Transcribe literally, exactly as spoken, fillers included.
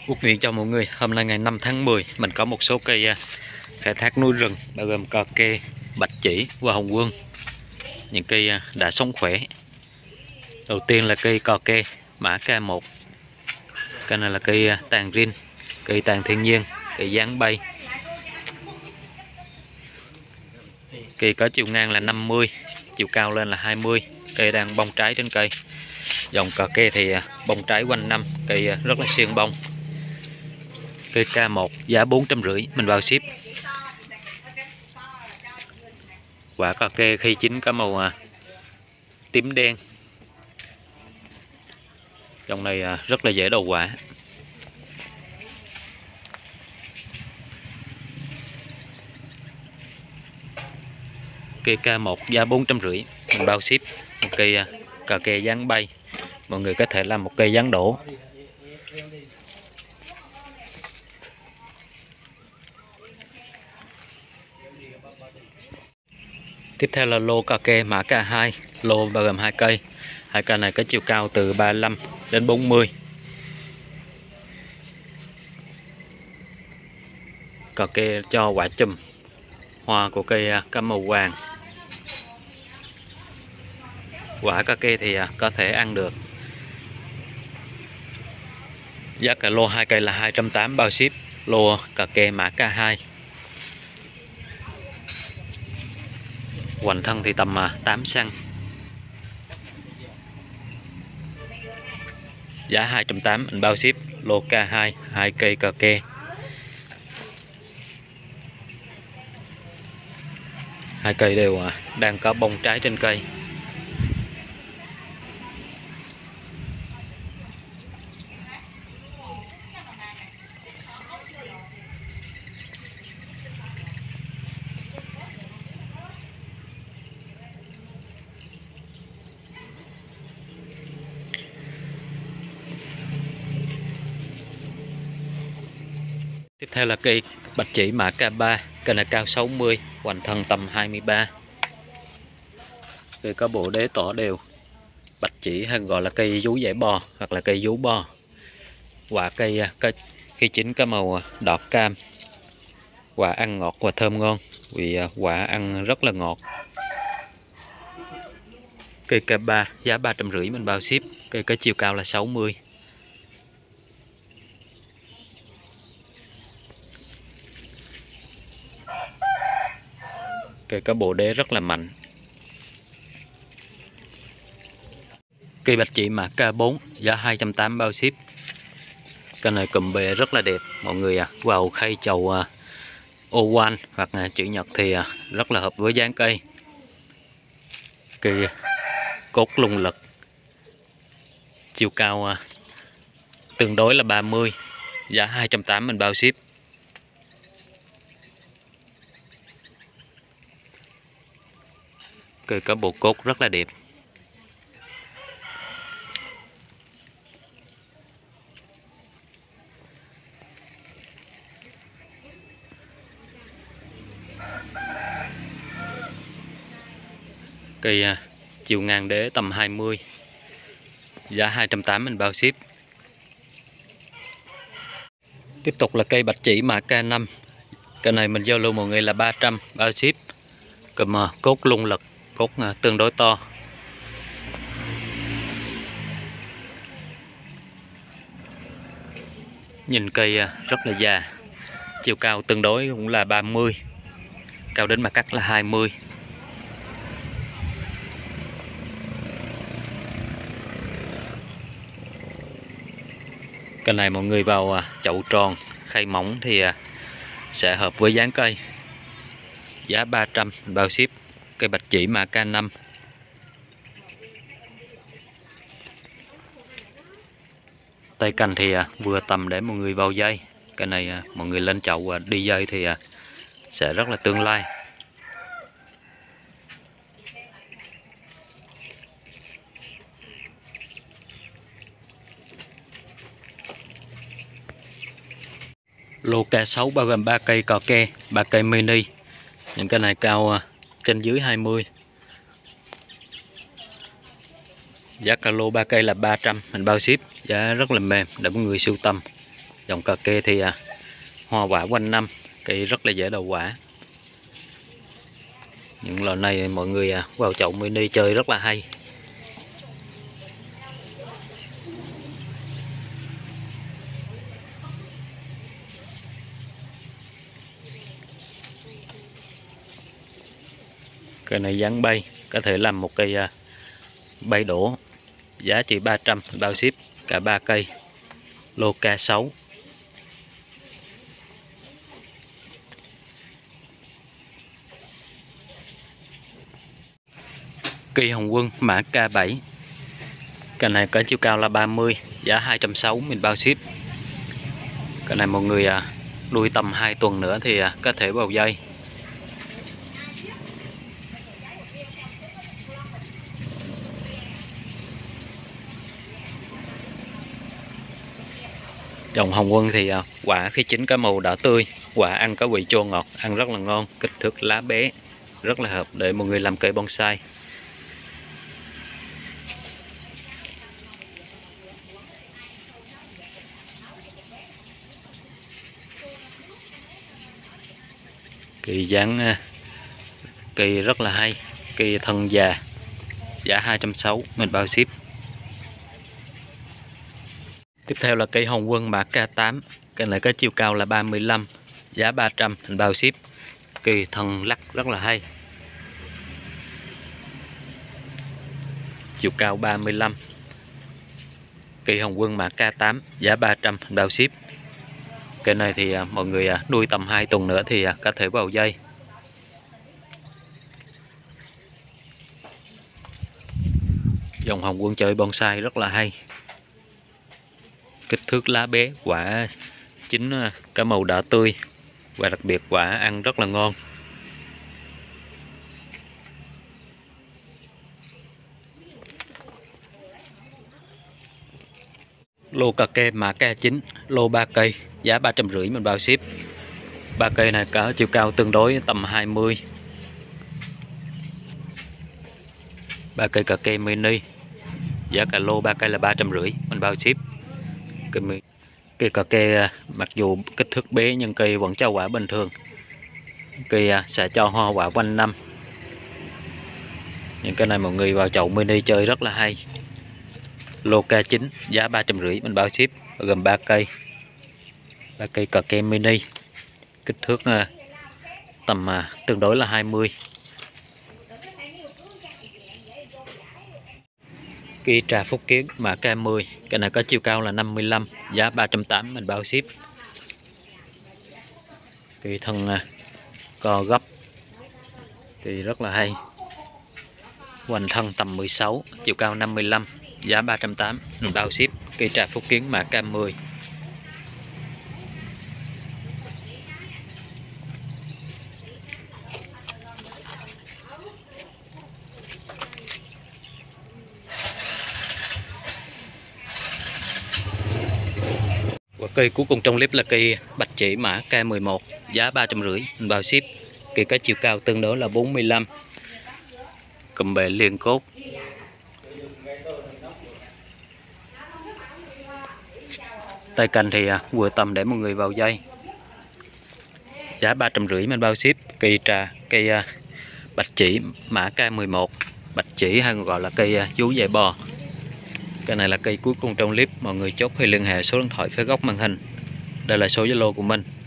Quốc Nguyễn cho mọi người, hôm nay ngày năm tháng mười mình có một số cây khai thác núi rừng bao gồm cò kê, bạch chỉ và hồng quân. Những cây đã sống khỏe. Đầu tiên là cây cò kê mã K một. Cây này là cây tàn rin, cây tàn thiên nhiên, cây dáng bay. Cây có chiều ngang là năm mươi, chiều cao lên là hai mươi. Cây đang bông trái trên cây. Dòng cò kê thì bông trái quanh năm, cây rất là xiên bông. Cây K một giá bốn trăm rưỡi, mình bao ship. Quả cò kê khi chín có màu à, tím đen. Dòng này à, rất là dễ đầu quả. Cây K một giá bốn trăm rưỡi, mình bao ship. Một cây à, cò kê dáng bay, mọi người có thể làm một cây dáng đổ. Tiếp theo là lô cò kê mã K hai, lô bao gồm hai cây. Hai cây này có chiều cao từ ba mươi lăm đến bốn mươi. Cò kê cho quả chùm, hoa của cây có màu vàng. Quả cò kê thì có thể ăn được. Giá cả lô hai cây là hai trăm tám mươi bao ship. Lô cò kê mã K hai. Hoành thân thì tầm tám xăng. Giá hai trăm tám mươi, mình bao ship. Lô K hai, hai cây cò kê. Hai cây đều đang có bông trái trên cây. Tiếp theo là cây bạch chỉ mã K ba, cây này cao sáu mươi, hoành thân tầm hai mươi ba. Cây có bộ đế tỏ đều. Bạch chỉ hay gọi là cây vú dẻ bò hoặc là cây vú bò. Quả cây, cây khi chín có màu đọt cam. Quả ăn ngọt và thơm ngon, vì quả ăn rất là ngọt. Cây K ba giá ba trăm rưỡi, mình bao ship. Cây có chiều cao là sáu mươi. Cây có bộ đế rất là mạnh. Cây bạch chỉ mã K bốn giá hai trăm tám mươi bao ship. Cây này cụm bề rất là đẹp, mọi người à, vào khay chầu à, ô quan hoặc là chữ nhật thì à, rất là hợp với dáng cây. Cây cốt lung lực, chiều cao à, tương đối là ba mươi, giá hai trăm tám mươi, mình bao ship. Cây có bộ cốt rất là đẹp. Cây à, chiều ngang đế tầm hai mươi, giá hai trăm tám mươi, mình bao ship. Tiếp tục là cây bạch chỉ mã K năm. Cây này mình giao lưu mọi người là ba trăm, bao ship. Cụm à, cốt lung lực, cốt à, tương đối to. Nhìn cây à, rất là già. Chiều cao tương đối cũng là ba mươi, cao đến mặt cắt là hai mươi. Cây này mọi người vào chậu tròn, khay mỏng thì sẽ hợp với dáng cây. Giá ba trăm, bao ship. Cây bạch chỉ mã K năm. Tay cành thì vừa tầm để mọi người vào dây. Cây này mọi người lên chậu và đi dây thì sẽ rất là tương lai. Lô K sáu bao gồm ba cây cò kê, ba cây mini. Những cây này cao trên dưới hai mươi. Giá cả lô ba cây là ba trăm, mình bao ship, giá rất là mềm để mọi người sưu tầm. Dòng cà kê thì à, hoa quả quanh năm, cây rất là dễ đậu quả. Những loại này mọi người à, vào chậu mini chơi rất là hay. Cây này dáng bay, có thể làm một cây à, bay đổ, giá chỉ ba trăm, bao ship cả ba cây, lô K sáu. Cây hồng quân mã K bảy, cây này có chiều cao là ba mươi, giá hai trăm sáu mươi, mình bao ship. Cây này mọi người à, nuôi tầm hai tuần nữa thì à, có thể vào dây. Dòng hồng quân thì à, quả khi chín có màu đỏ tươi, quả ăn có vị chua ngọt, ăn rất là ngon, kích thước lá bé, rất là hợp để mọi người làm cây bonsai. Cây dáng cây rất là hay, cây thân già, giá hai trăm sáu mươi, mình bao ship. Tiếp theo là cây hồng quân mã K tám, cây này có chiều cao là ba mươi lăm, giá ba trăm, mình bao ship. Cây thân lắc rất là hay, chiều cao ba mươi lăm. Cây hồng quân mã K tám, giá ba trăm, mình bao ship. Cây này thì à, mọi người à, nuôi tầm hai tuần nữa thì à, có thể vào dây. Dòng hồng quân chơi bonsai rất là hay, kích thước lá bé, quả chín có màu đỏ tươi và đặc biệt quả ăn rất là ngon. Lô cà kê mã K chín, lô ba cây, giá ba trăm rưỡi, mình bao ship. Ba cây này có chiều cao tương đối tầm hai mươi. Ba cây cà kê mini, giá cả lô ba cây là ba trăm rưỡi, mình bao ship. Cây, cây cà kê mặc dù kích thước bé nhưng cây vẫn cho quả bình thường, cây sẽ cho hoa quả quanh năm. Những cái này mọi người vào chậu mini chơi rất là hay. Lô K chín, giá ba trăm rưỡi, mình bao ship, gồm ba cây, ba cây cà kê mini, kích thước tầm tương đối là hai mươi. Cây trà Phúc Kiến mã K mười, cái này có chiều cao là năm mươi lăm, giá ba trăm tám mươi, mình bao ship. Cây thân co gấp, cây rất là hay, hoành thân tầm mười sáu, chiều cao năm mươi lăm, giá ba trăm tám mươi, mình bao ship. Cây trà Phúc Kiến mã K mười. Và cây cuối cùng trong clip là cây bạch chỉ mã K mười một, giá ba trăm rưỡi, mình bao ship. Cây có chiều cao tương đối là bốn mươi lăm, cụm bệ liền cốt, tay cành thì vừa tầm để mọi người vào dây, giá ba trăm rưỡi, mình bao ship. Cây trà cây bạch chỉ mã K mười một, bạch chỉ hay còn gọi là cây vú dạy bò. Cái này là cây cuối cùng trong clip, mọi người chốt hay liên hệ số điện thoại phía góc màn hình. Đây là số Zalo của mình.